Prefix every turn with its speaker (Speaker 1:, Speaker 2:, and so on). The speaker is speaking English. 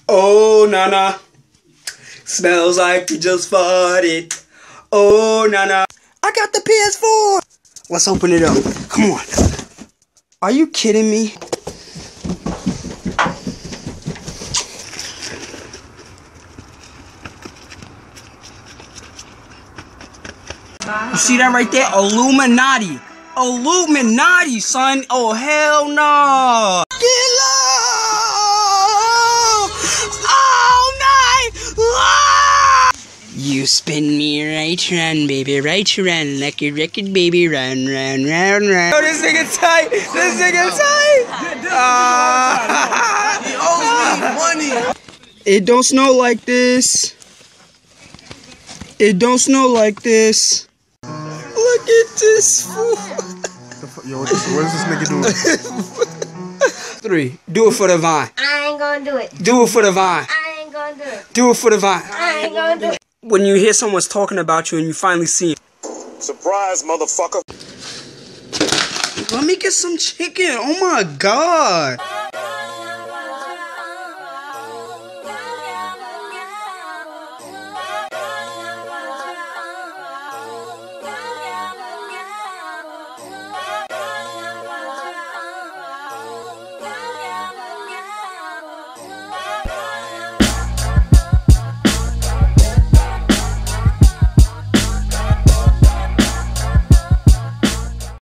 Speaker 1: Oh, Nana. Smells like you just farted. Oh, Nana. I got the PS4. Let's open it up. Come on. Are you kidding me? You see that right there? Illuminati. Illuminati, son. Oh, hell no. Get low all night long. You spin me right run, baby, right run. Like a record, baby, run, run, run, run. Oh, this nigga tight. This nigga tight.
Speaker 2: He owes me money.
Speaker 1: It don't snow like this. It don't snow like this. Look at this fool.
Speaker 2: Yo, what is this nigga doing?
Speaker 1: 3. Do it for the vine.
Speaker 3: I ain't gonna do it.
Speaker 1: Do it for the vine.
Speaker 3: I ain't gonna do it.
Speaker 1: Do it for the vine.
Speaker 3: I ain't gonna do it.
Speaker 1: When you hear someone's talking about you and you finally see him.
Speaker 4: Surprise, motherfucker.
Speaker 1: Let me get some chicken. Oh my God.